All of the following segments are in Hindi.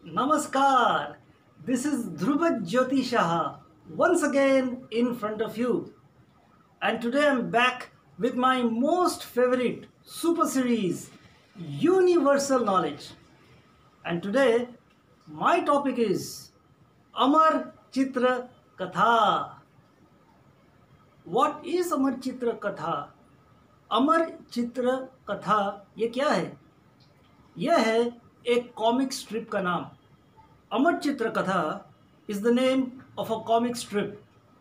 Namaskar. This is Dhruva Jyoti Shah once again in front of you. And today I'm back with my most favorite super series, Universal Knowledge. And today my topic is Amar Chitra Katha. What is Amar Chitra Katha? अमर चित्र कथा ये क्या है? यह है एक कॉमिक स्ट्रिप का नाम. अमर चित्र कथा is the name of a comic strip.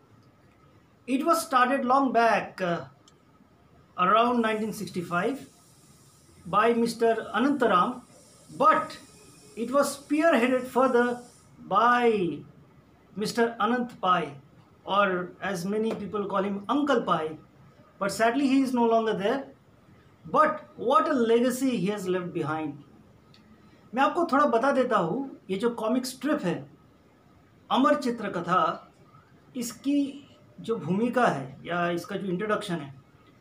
It was started long back, around 1965 by Mr. Anantaram, but it was spearheaded further by Mr. Anant Pai, or as many people call him Uncle Pai, but sadly he is no longer there. But what a legacy he has left behind. मैं आपको थोड़ा बता देता हूँ, ये जो कॉमिक स्ट्रिप है अमर चित्र कथा, इसकी जो भूमिका है या इसका जो इंट्रोडक्शन है,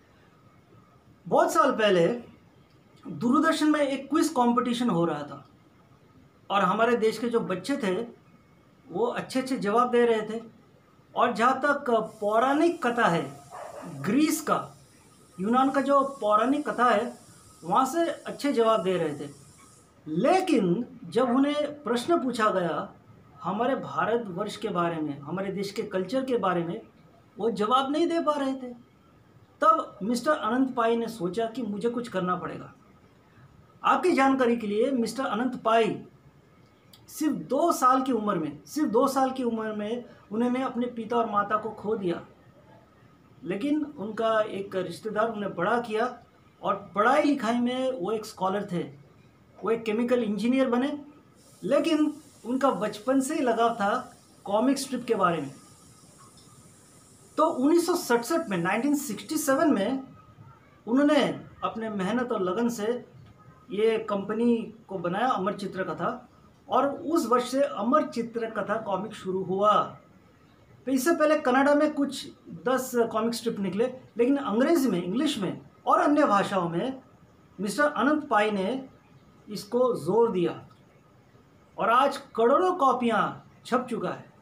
बहुत साल पहले दूरदर्शन में एक क्विज कंपटीशन हो रहा था और हमारे देश के जो बच्चे थे वो अच्छे अच्छे जवाब दे रहे थे. और जहाँ तक पौराणिक कथा है, ग्रीस का, यूनान का जो पौराणिक कथा है, वहाँ से अच्छे जवाब दे रहे थे. लेकिन जब उन्हें प्रश्न पूछा गया हमारे भारतवर्ष के बारे में, हमारे देश के कल्चर के बारे में, वो जवाब नहीं दे पा रहे थे. तब मिस्टर अनंत पाई ने सोचा कि मुझे कुछ करना पड़ेगा. आपकी जानकारी के लिए मिस्टर अनंत पाई सिर्फ 2 साल की उम्र में उन्होंने अपने पिता और माता को खो दिया. लेकिन उनका एक रिश्तेदार उन्हें बड़ा किया और पढ़ाई लिखाई में वो एक स्कॉलर थे. वो एक केमिकल इंजीनियर बने. लेकिन उनका बचपन से ही लगाव था कॉमिक स्ट्रिप के बारे में. तो 1967 में 1967 में उन्होंने अपने मेहनत और लगन से ये कंपनी को बनाया, अमर चित्र कथा. और उस वर्ष से अमर चित्र कथा कॉमिक शुरू हुआ. तो इससे पहले कनाडा में कुछ 10 कॉमिक स्ट्रिप निकले, लेकिन अंग्रेजी में, इंग्लिश में और अन्य भाषाओं में मिस्टर अनंत पाई ने इसको जोर दिया और आज करोड़ों कॉपियां छप चुका है.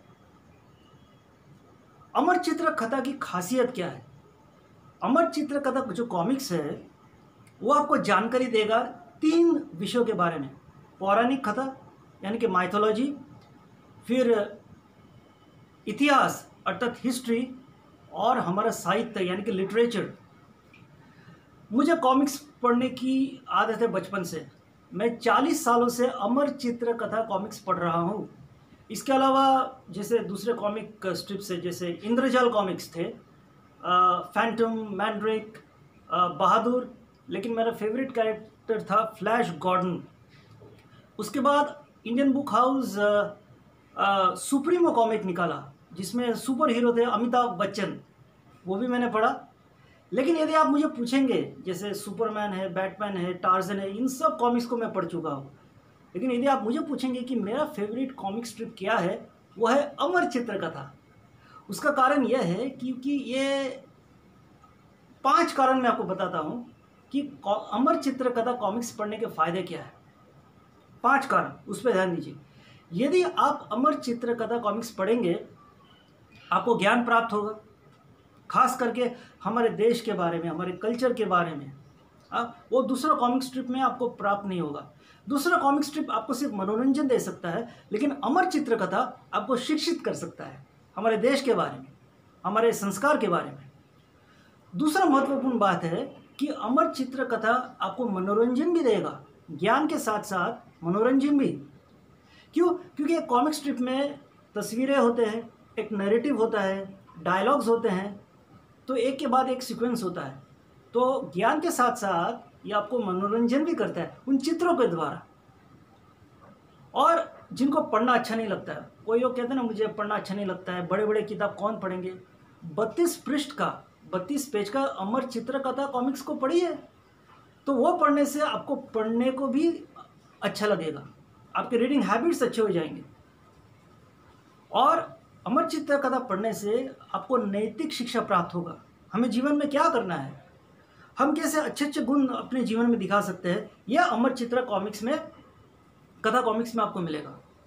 अमर चित्र कथा की खासियत क्या है? अमर चित्र कथा जो कॉमिक्स है वो आपको जानकारी देगा 3 विषयों के बारे में. पौराणिक कथा यानी कि माइथोलॉजी, फिर इतिहास अर्थात हिस्ट्री, और हमारा साहित्य यानी कि लिटरेचर. मुझे कॉमिक्स पढ़ने की आदत है बचपन से. मैं 40 सालों से अमर चित्र कथा कॉमिक्स पढ़ रहा हूँ. इसके अलावा जैसे दूसरे कॉमिक स्ट्रिप से, जैसे इंद्रजाल कॉमिक्स थे, फैंटम, मैंड्रिक, बहादुर, लेकिन मेरा फेवरेट कैरेक्टर था फ्लैश गॉर्डन. उसके बाद Indian Book House Supremo comic निकाला जिसमें सुपर हीरो थे अमिताभ बच्चन, वो भी मैंने पढ़ा. लेकिन यदि आप मुझे पूछेंगे, जैसे सुपरमैन है, बैटमैन है, टार्जन है, इन सब कॉमिक्स को मैं पढ़ चुका हूँ. लेकिन यदि आप मुझे पूछेंगे कि मेरा फेवरेट कॉमिक स्ट्रिप क्या है, वो है अमर चित्र कथा. उसका कारण यह है क्योंकि ये 5 कारण मैं आपको बताता हूँ कि अमर चित्र कथा कॉमिक्स पढ़ने के फ़ायदे क्या है. 5 कारण, उस पर ध्यान दीजिए. यदि आप अमर चित्र कथा कॉमिक्स पढ़ेंगे आपको ज्ञान प्राप्त होगा, खास करके हमारे देश के बारे में, हमारे कल्चर के बारे में. वो दूसरा कॉमिक स्ट्रिप में आपको प्राप्त नहीं होगा. दूसरा कॉमिक स्ट्रिप आपको सिर्फ मनोरंजन दे सकता है, लेकिन अमर चित्र कथा आपको शिक्षित कर सकता है हमारे देश के बारे में, हमारे संस्कार के बारे में. दूसरा महत्वपूर्ण बात है कि अमर चित्र कथा आपको मनोरंजन भी देगा, ज्ञान के साथ साथ मनोरंजन भी. क्यों? क्योंकि एक कॉमिक स्ट्रिप में तस्वीरें होते हैं, एक नैरेटिव होता है, डायलॉग्स होते हैं, तो एक के बाद एक सीक्वेंस होता है. तो ज्ञान के साथ साथ ये आपको मनोरंजन भी करता है उन चित्रों के द्वारा. और जिनको पढ़ना अच्छा नहीं लगता है, कोई लोग कहते हैं ना मुझे पढ़ना अच्छा नहीं लगता है, बड़े बड़े किताब कौन पढ़ेंगे, 32 पृष्ठ का, 32 पेज का अमर चित्र कथा कॉमिक्स को पढ़िए. तो वो पढ़ने से आपको पढ़ने को भी अच्छा लगेगा, आपके रीडिंग हैबिट्स अच्छे हो जाएंगे. और अमर चित्र कथा पढ़ने से आपको नैतिक शिक्षा प्राप्त होगा. हमें जीवन में क्या करना है, हम कैसे अच्छे अच्छे गुण अपने जीवन में दिखा सकते हैं, यह अमर चित्र कॉमिक्स में, कथा कॉमिक्स में आपको मिलेगा.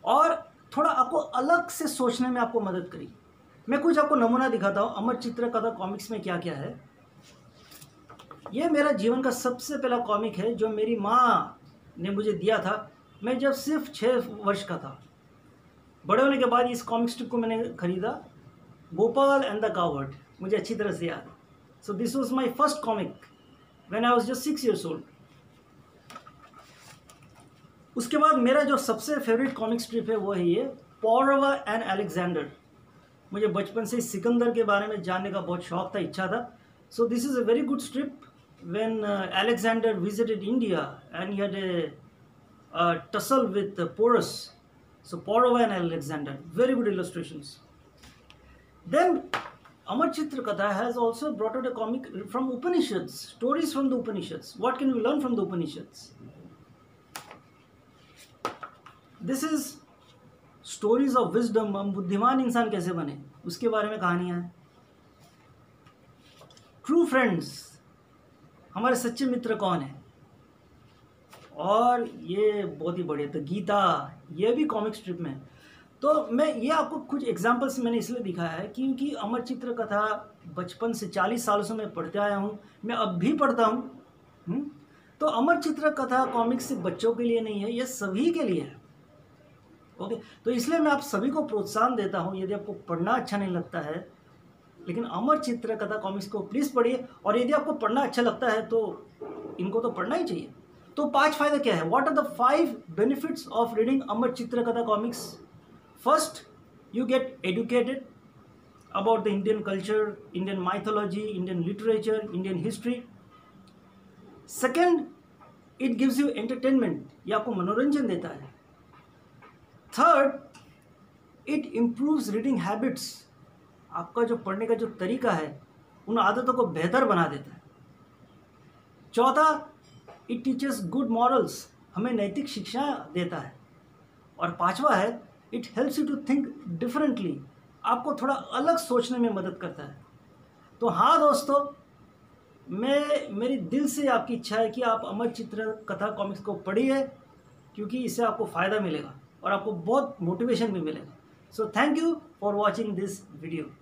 और थोड़ा आपको अलग से सोचने में आपको मदद करेगी। मैं कुछ आपको नमूना दिखाता हूँ अमर चित्रकथा कॉमिक्स में क्या क्या है। ये मेरा जीवन का सबसे पहला कॉमिक है जो मेरी माँ ने मुझे दिया था, मैं जब सिर्फ 6 वर्ष का था। बड़े होने के बाद इस कॉमिक स्ट्रिप को मैंने खरीदा, गोपाल एंड द कावर्ड, मुझे अच्छी तरह से याद है। So this was my first comic when I was just 6 years old। उसके बाद मेरा जो सबसे फेवरेट कॉमिक स्ट्रिप है वो है ये पौरवा एंड अलेक्जेंडर। मुझे बचपन से सिकंदर के बारे में जानने का बहुत शौक था, इच्छा था। So this is a very good strip when Alexander visited India and he had a tussle with Porus. So Paurava and Alexander, very good illustrations. Then Amar Chitrakatha has also brought out a comic from Upanishads, stories from the Upanishads. What can we learn from the Upanishads? This is stories of wisdom. हम बुद्धिमान इंसान कैसे बने उसके बारे में कहानियाँ हैं। True friends, हमारे सच्चे मित्र कौन है, और ये बहुत ही बढ़िया। तो गीता ये भी कॉमिक स्ट्रिप में है। तो मैं ये आपको कुछ एग्जांपल्स मैंने इसलिए दिखाया है क्योंकि अमर चित्रकथा बचपन से 40 सालों से मैं पढ़ते आया हूँ, मैं अब भी पढ़ता हूँ। तो अमर चित्रकथा कॉमिक्स सिर्फ बच्चों के लिए नहीं है, ये सभी के लिए है। ओके, तो इसलिए मैं आप सभी को प्रोत्साहन देता हूँ, यदि आपको पढ़ना अच्छा नहीं लगता है लेकिन अमर चित्रकथा कॉमिक्स को प्लीज़ पढ़िए, और यदि आपको पढ़ना अच्छा लगता है तो इनको तो पढ़ना ही चाहिए। तो 5 फायदे क्या है? What are the 5 benefits of reading Amar Chitrakatha comics? First, you get educated about the Indian culture, Indian mythology, Indian literature, Indian history. Second, it gives you entertainment, ये आपको मनोरंजन देता है। Third, it improves reading habits, आपका जो पढ़ने का जो तरीका है उन आदतों को बेहतर बना देता है। चौथा, इट टीचेस गुड मॉरल्स, हमें नैतिक शिक्षा देता है। और पांचवा है, it helps you to think differently, आपको थोड़ा अलग सोचने में मदद करता है। तो हाँ दोस्तों, मेरी दिल से आपकी इच्छा है कि आप अमर चित्रकथा कॉमिक्स को पढ़िए, क्योंकि इससे आपको फ़ायदा मिलेगा और आपको बहुत मोटिवेशन भी मिलेगा। So thank you for watching this video.